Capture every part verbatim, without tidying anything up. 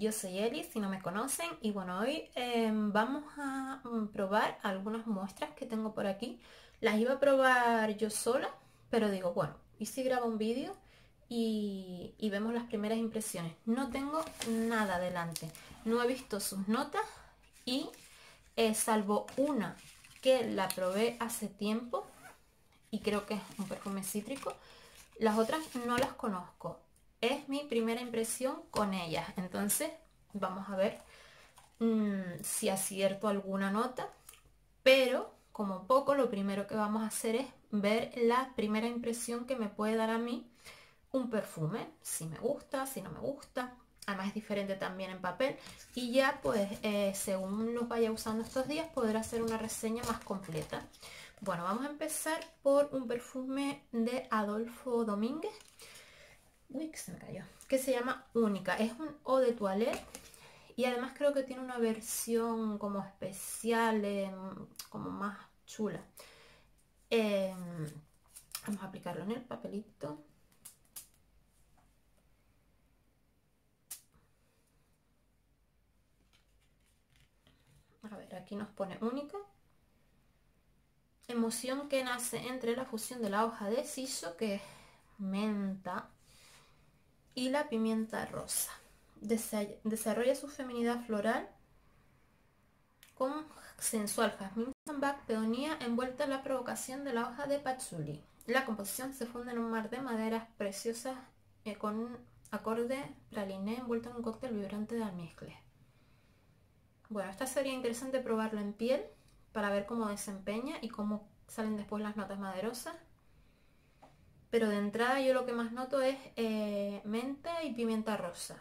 yo soy Eli, si no me conocen, y bueno, hoy eh, vamos a mm, probar algunas muestras que tengo por aquí. Las iba a probar yo sola, pero digo, bueno, ¿y si grabo un vídeo y, y vemos las primeras impresiones? No tengo nada delante, no he visto sus notas y eh, salvo una que la probé hace tiempo y creo que es un perfume cítrico, las otras no las conozco. Es mi primera impresión con ellas, entonces vamos a ver mmm, si acierto alguna nota, pero como poco lo primero que vamos a hacer es ver la primera impresión que me puede dar a mí un perfume, si me gusta, si no me gusta. Además es diferente también en papel y ya pues eh, según los vaya usando estos días podré hacer una reseña más completa. Bueno, vamos a empezar por un perfume de Adolfo Domínguez. Uy, que se me cayó. Que se llama Única. Es un eau de toilette y además creo que tiene una versión como especial, eh, como más chula. Eh, vamos a aplicarlo en el papelito. A ver, aquí nos pone Única. Emoción que nace entre la fusión de la hoja de siso, que es menta, y la pimienta rosa. Desarrolla su feminidad floral con sensual jazmín, sambac, peonía envuelta en la provocación de la hoja de patchouli. La composición se funde en un mar de maderas preciosas eh, con un acorde praliné envuelto en un cóctel vibrante de almizcle. Bueno, esta sería interesante probarlo en piel para ver cómo desempeña y cómo salen después las notas maderosas. Pero de entrada yo lo que más noto es eh, menta y pimienta rosa.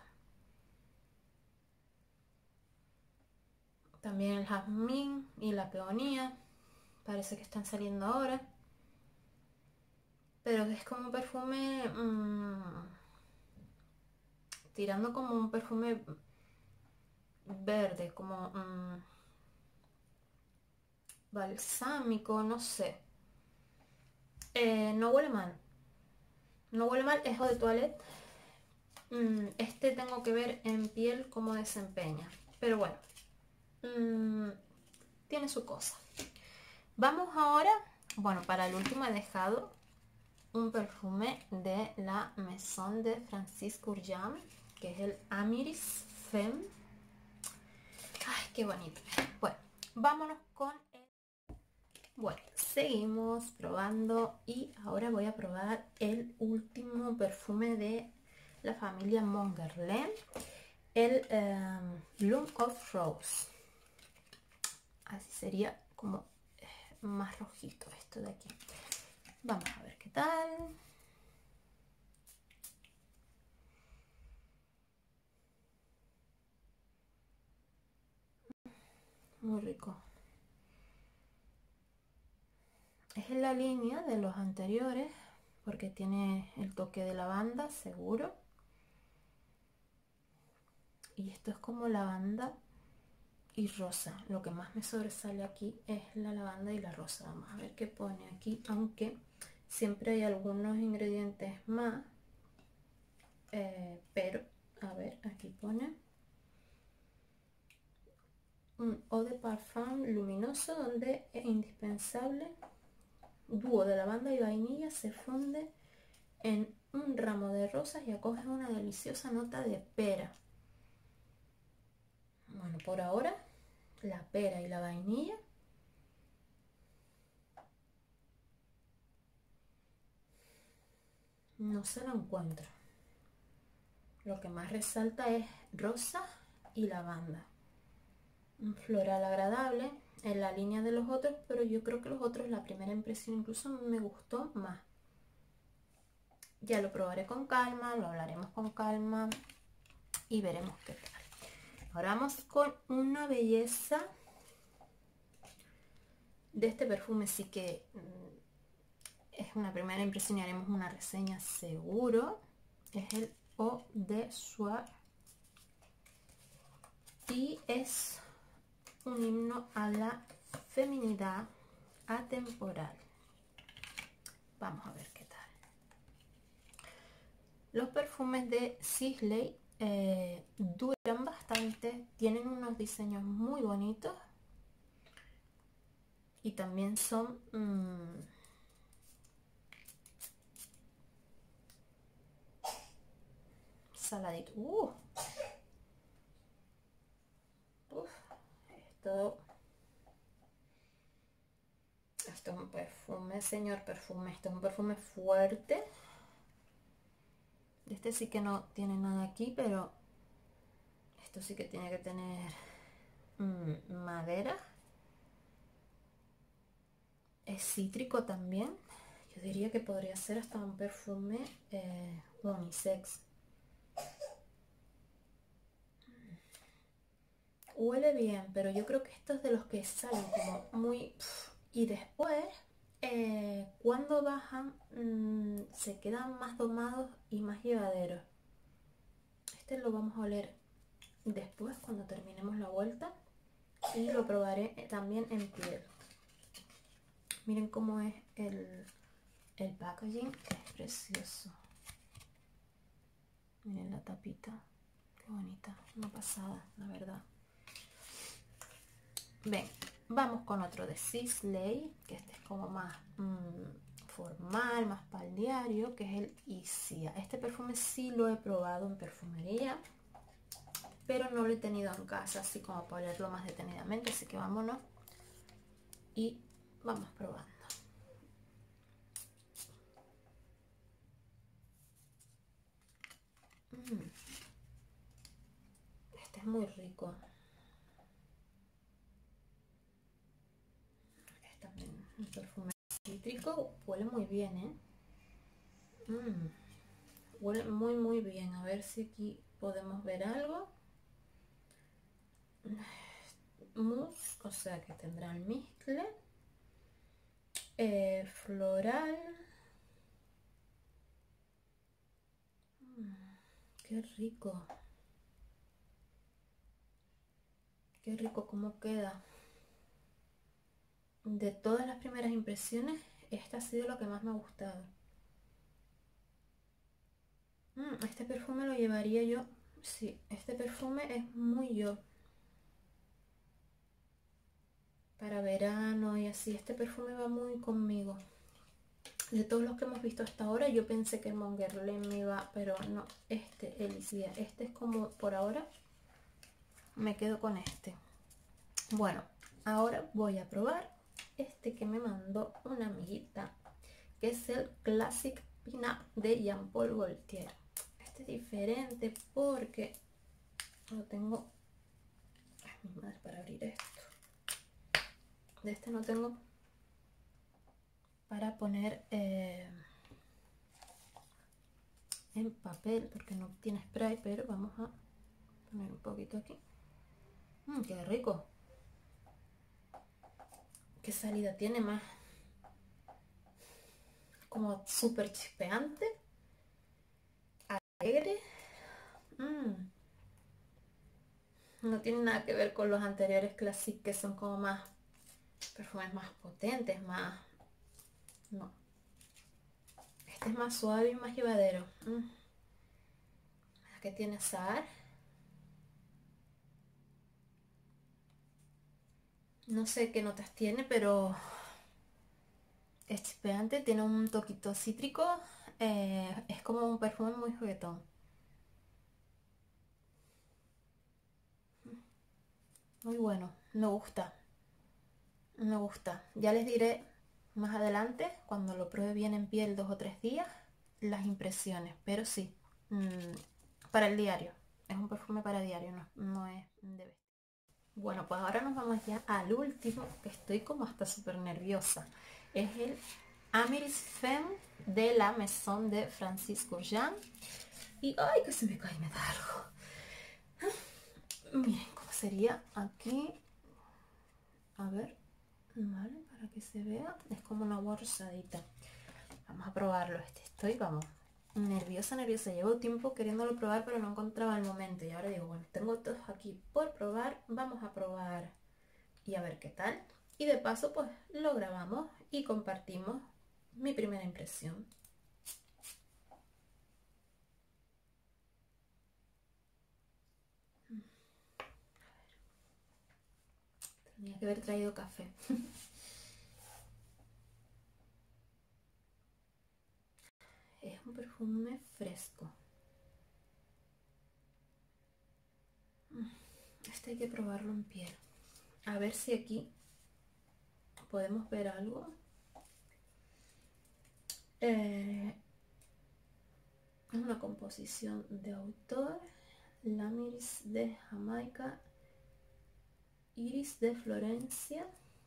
También el jazmín y la peonía. Parece que están saliendo ahora. Pero es como un perfume... Mmm, tirando como un perfume verde, como... Mmm, balsámico, no sé. Eh, no huele mal. No huele mal, es eau de toilette. Mm, este tengo que ver en piel cómo desempeña. Pero bueno. Mm, tiene su cosa. Vamos ahora, bueno, para el último he dejado un perfume de la Maison de Francis Kurkdjian, que es el Amiris Femme. Ay, qué bonito. Bueno, vámonos con el... Bueno, seguimos probando y ahora voy a probar el último perfume de la familia Mon Guerlain, el um, Bloom of Rose. Así sería como más rojito esto de aquí. Vamos a ver qué tal. Muy rico. Es en la línea de los anteriores porque tiene el toque de lavanda seguro. Y esto es como lavanda y rosa. Lo que más me sobresale aquí es la lavanda y la rosa. Vamos a ver qué pone aquí, aunque siempre hay algunos ingredientes más. Eh, pero, a ver, aquí pone un eau de parfum luminoso donde es indispensable. Dúo de lavanda y vainilla se funde en un ramo de rosas y acoge una deliciosa nota de pera. Bueno, por ahora la pera y la vainilla no se la encuentro. Lo que más resalta es rosa y lavanda. Un floral agradable en la línea de los otros, pero yo creo que los otros, la primera impresión incluso me gustó más. Ya lo probaré con calma, lo hablaremos con calma y veremos qué tal. Ahora vamos con una belleza de este perfume. Sí que mm, es una primera impresión y haremos una reseña seguro. Es el Eau de Soie y es un himno a la feminidad atemporal. Vamos a ver qué tal. Los perfumes de Sisley eh, duran bastante, tienen unos diseños muy bonitos y también son mmm, saladitos. Uh, uf, esto, esto es un perfume, señor perfume, esto es un perfume fuerte. Este sí que no tiene nada aquí, pero esto sí que tiene que tener mmm, madera. Es cítrico también. Yo diría que podría ser hasta un perfume eh, unisex. Huele bien, pero yo creo que estos de los que salen como muy... Y después, eh, cuando bajan, mmm, se quedan más domados y más llevaderos. Este lo vamos a oler después cuando terminemos la vuelta. Y lo probaré también en piel. Miren cómo es el, el packaging, que es precioso. Miren la tapita, qué bonita, una pasada, la verdad. Ven, vamos con otro de Sisley, que este es como más mmm, formal, más para el diario, que es el Isia. Este perfume sí lo he probado en perfumería, pero no lo he tenido en casa, así como para olerlo más detenidamente, así que vámonos y vamos probando. Mm. Este es muy rico. Es también un perfume cítrico, huele muy bien, ¿eh? Mm. Huele muy muy bien. A ver si aquí podemos ver algo. Mousse, o sea que tendrá almizcle, eh, floral. Mm, qué rico. Qué rico cómo queda. De todas las primeras impresiones, esta ha sido lo que más me ha gustado. Mm, este perfume lo llevaría yo. Sí, este perfume es muy yo. Para verano y así, este perfume va muy conmigo. De todos los que hemos visto hasta ahora, yo pensé que el Mon Guerlain me iba, pero no, este, el Isia, este es como por ahora, me quedo con este. Bueno, ahora voy a probar este que me mandó una amiguita, que es el Classic Pin-Up de Jean Paul Gaultier. Este es diferente porque lo tengo, ay, mi madre, para abrir esto. De este no tengo para poner eh, en papel porque no tiene spray, pero vamos a poner un poquito aquí. Mmm, qué rico. Qué salida tiene, más como súper chispeante, alegre. Mm. No tiene nada que ver con los anteriores Classic, que son como más perfumes más potentes, más... No. Este es más suave y más llevadero. Mm. ¿Qué tiene Sar? No sé qué notas tiene, pero es chispeante, tiene un toquito cítrico. Eh, es como un perfume muy juguetón. Muy bueno, me gusta. Me gusta. Ya les diré más adelante, cuando lo pruebe bien en piel dos o tres días, las impresiones. Pero sí, mmm, para el diario. Es un perfume para diario, no, no es de vestir. Bueno, pues ahora nos vamos ya al último, que estoy como hasta súper nerviosa. Es el Amiris Femme de la Maison de Francis Kurkdjian. Y ¡ay, que se me cae y me da algo! Miren cómo sería aquí. A ver, vale, para que se vea. Es como una borsadita. Vamos a probarlo. Este estoy, vamos, nerviosa, nerviosa. Llevo tiempo queriéndolo probar, pero no encontraba el momento. Y ahora digo, bueno, tengo todos aquí por probar. Vamos a probar y a ver qué tal. Y de paso, pues lo grabamos y compartimos mi primera impresión. que haber traído café. Es un perfume fresco. Este hay que probarlo en piel. A ver si aquí podemos ver algo. Eh, es una composición de autor. Lámiris de Jamaica, Iris de Florencia,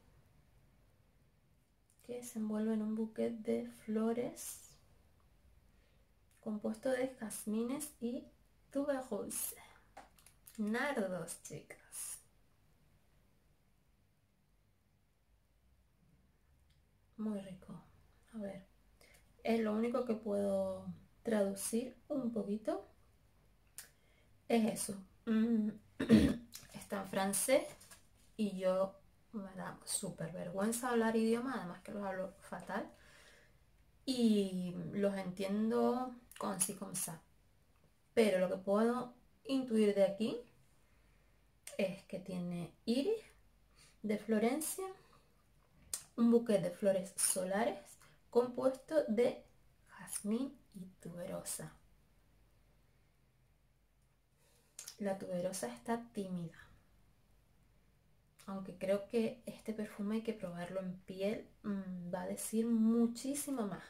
que se envuelve en un bouquet de flores compuesto de jazmines y tuberose. Nardos, chicas. Muy rico. A ver, es lo único que puedo traducir un poquito. Es eso. Mm, está en francés y yo me da súper vergüenza hablar idioma, además que los hablo fatal. Y los entiendo con sí con sa. Pero lo que puedo intuir de aquí es que tiene iris de Florencia, un buque de flores solares compuesto de jazmín y tuberosa. La tuberosa está tímida, aunque creo que este perfume hay que probarlo en piel, mmm, va a decir muchísimo más.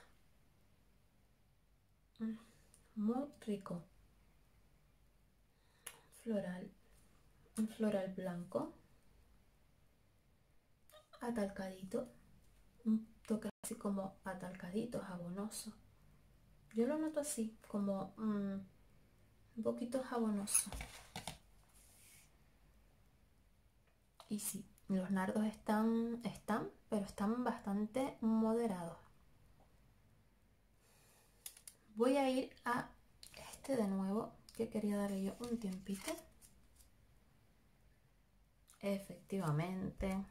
Mm, muy rico. Floral, un floral blanco, atalcadito, un toque así como atalcadito, jabonoso. Yo lo noto así, como mmm, un poquito jabonoso. Y sí, los nardos están, están, pero están bastante moderados. Voy a ir a este de nuevo, que quería darle yo un tiempito. Efectivamente.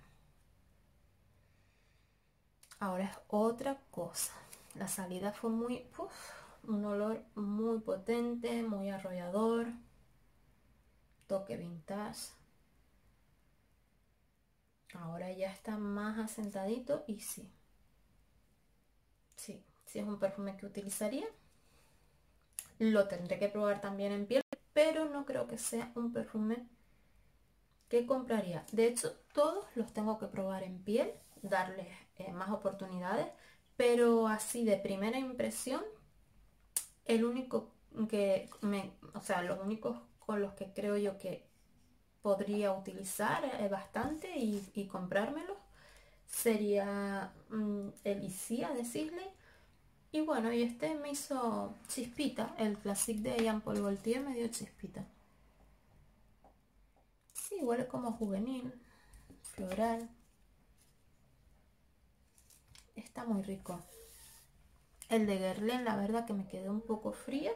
Ahora es otra cosa. La salida fue muy... Uf, un olor muy potente, muy arrollador. Toque vintage. Ahora ya está más asentadito y sí. Sí, sí es un perfume que utilizaría. Lo tendré que probar también en piel, pero no creo que sea un perfume que compraría. De hecho, todos los tengo que probar en piel, darles eh, más oportunidades, pero así de primera impresión, el único que me, o sea, los únicos con los que creo yo que podría utilizar eh, bastante y, y comprármelos sería mm, el Isia de Sisley. Y bueno, y este me hizo chispita, el Classic de Jean Paul Gaultier me dio chispita. Sí, huele como juvenil, floral. Está muy rico. El de Guerlain, la verdad que me quedé un poco fría.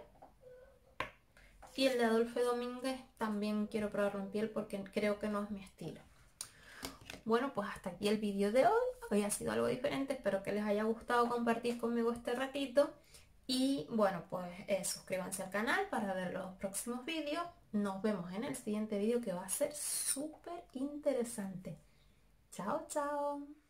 Y el de Adolphe Domínguez también quiero probarlo en piel porque creo que no es mi estilo. Bueno, pues hasta aquí el vídeo de hoy. Hoy ha sido algo diferente. Espero que les haya gustado compartir conmigo este ratito. Y bueno, pues eh, suscríbanse al canal para ver los próximos vídeos. Nos vemos en el siguiente vídeo que va a ser súper interesante. Chao, chao.